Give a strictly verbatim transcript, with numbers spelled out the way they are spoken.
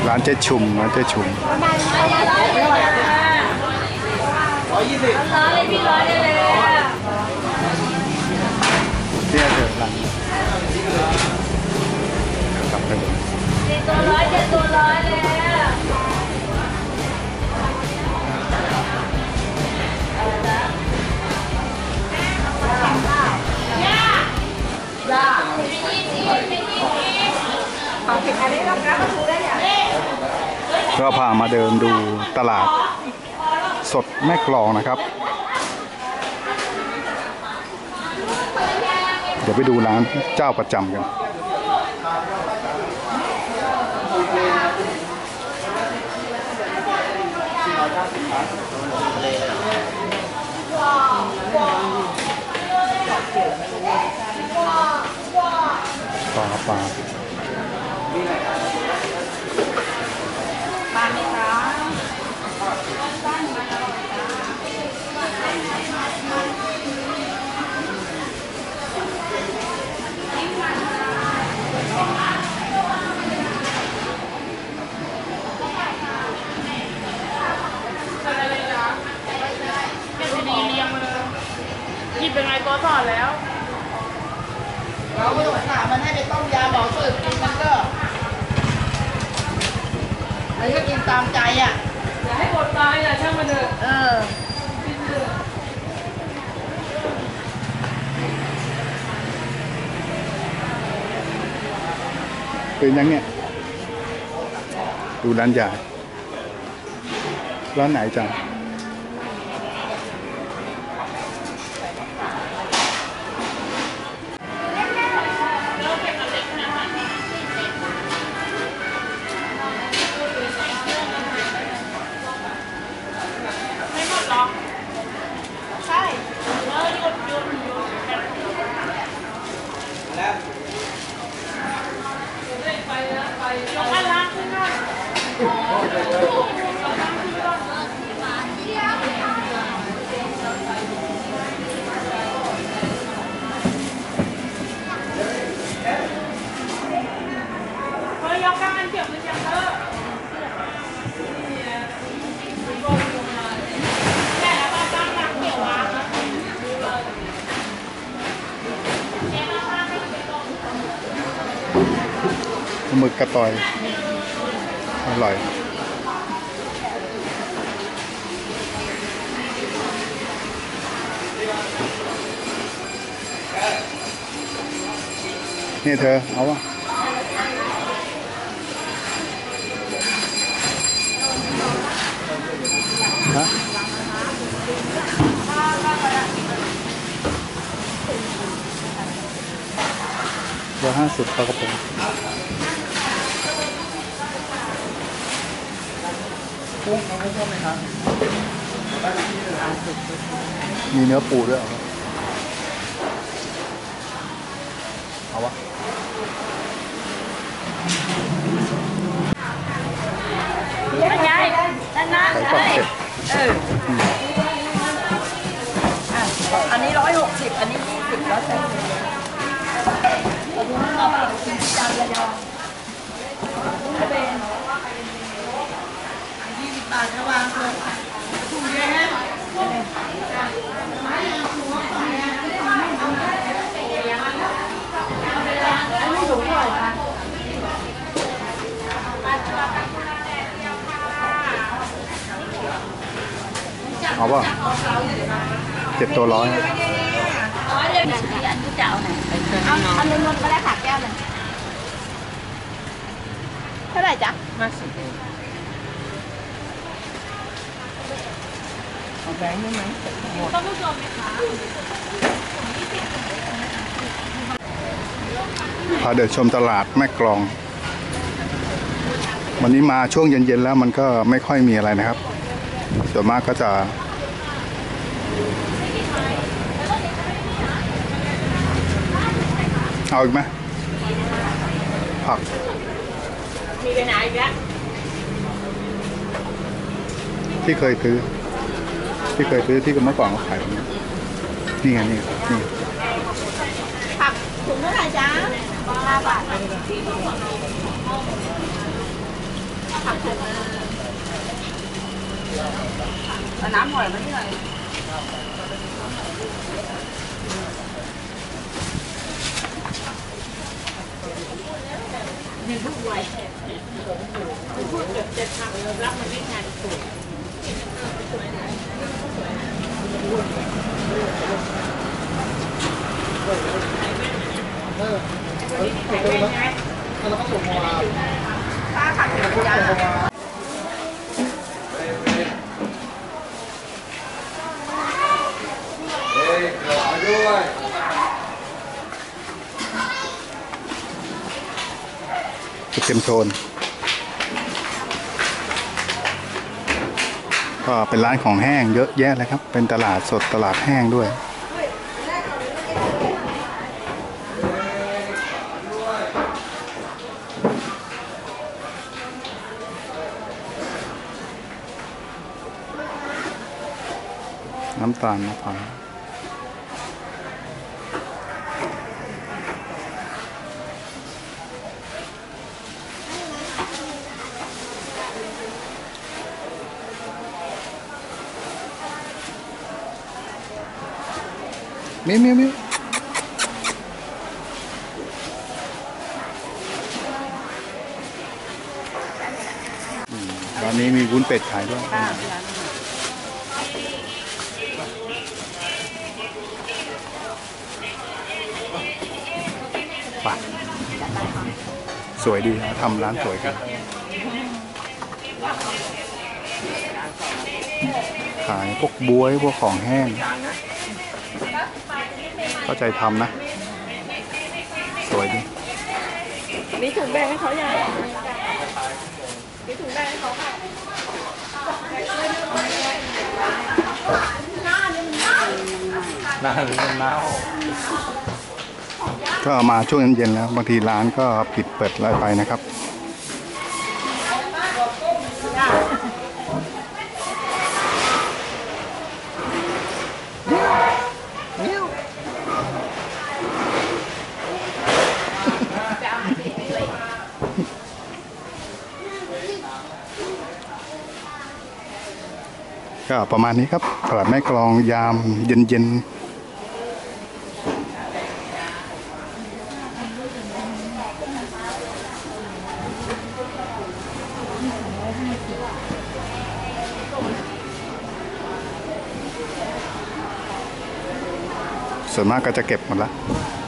ร้านเจ๊ชุมร้านเจ๊ชุมร้อยยี่สิบร้อยเลยพี่ร้อยเลยเนี่ยเถอะหลังกลับไปเลยเจ็ดตัวร้อยเจ็ดตัวร้อยเลยก็พามาเดินดูตลาดสดแม่กลองนะครับเดี๋ยวไปดูร้านเจ้าประจำกันปลาปลาที่เป็นไงก็สอนแล้วเราไม่ต้องถามมันให้ไปต้มยาบอกสูตรกินมันก็แล้วก็กินตามใจอ่ะอย่าให้อดตายอ่ะช่างมันเถอะเออเป็นยังเนี่ยดูร้านใหญ่ร้านไหนจังหมึกกระต่อยอร่อยนี่เธอเอาวะฮะเดี๋ยวห้าสิบปลากระป๋องกุ้งน้องกุ้งชอบไหมครับมีเนื้อปูด้วยเหรอเอาวะยังไงนั่นนะเอ้ยเอออันนี้ร้อยหกสิบอันนี้ยี่สิบแล้วแต่อันนี้เอาแบบกินจานละยองเป็นยี่สิบบาทระวังเลยถูกเลยฮะไม่ถูกเท่าไหร่คะเอาป่ะเจ็ดตัวร้อยอันที่จะเอาไหนเอาเงินนวลก็ได้ค่ะแก้วหนึ่งเท่าไหร่จ๊ะมาสิเอาแบงค์ได้ไหมต้องผู้ชมไหมคะพาเดินชมตลาดแม่กลองวันนี้มาช่วงเย็นๆแล้วมันก็ไม่ค่อยมีอะไรนะครับส่วนมากก็จะเอาอีกไหมผักมีไปไหนอีกแล้วที่เคยซื้อที่เคยซื้อที่เมื่อก่อนเขาขายแบบนี้นี่ไงนี่นี่ผักถุงเท่าไหร่จ๊ะห้าบาทเอาน้ำหน่อยมาที่หน่อยยังพูดไวพูดเกือบจะทำรับมันไม่ทันถูกเออวันนี้ที่ไหนเป็นไงเราก็ส่งมาถ้าขัดขืนยาเฮ้ยขอด้วยเต็มโซนก็เป็นร้านของแห้งเยอะแยะเลยครับเป็นตลาดสดตลาดแห้งด้วยน้ำตาลมะพร้าวมิวมิวมิวร้านนี้มีวุ้นเป็ดขายด้วยป่ะสวยดีทำร้านสวยกันขายพวกบ๊วยพวกของแห้งเข้าใจทำนะสวยดีมีถุงแบ่งให้เขาอย่างมีถุงแบ่งให้เขาค่ะนานมันเน่าก็มาช่วงเย็นๆแล้วบางทีร้านก็ปิดเปิดอะไรไปนะครับก็ประมาณนี้ครับตลาดแม่กลองยามเย็นๆส่วนมากก็จะเก็บหมดแล้ว